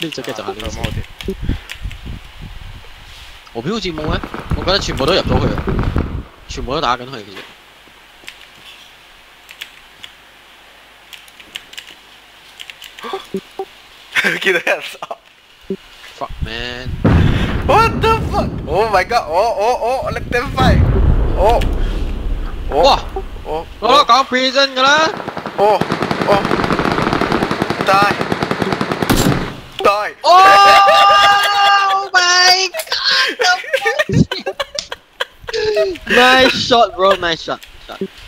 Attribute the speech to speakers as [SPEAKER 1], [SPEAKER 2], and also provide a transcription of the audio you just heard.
[SPEAKER 1] 呢就繼續行呢個。我表好似冇咩，我覺得全部都入到去啊，全部都打緊佢其實。
[SPEAKER 2] 見到人殺
[SPEAKER 1] Fuck man！
[SPEAKER 2] What the fuck? Oh my god! Let them fight!
[SPEAKER 1] 哇！我都講 prison 㗎啦！
[SPEAKER 2] Die!
[SPEAKER 1] Oh my god! Nice shot, bro. Nice shot.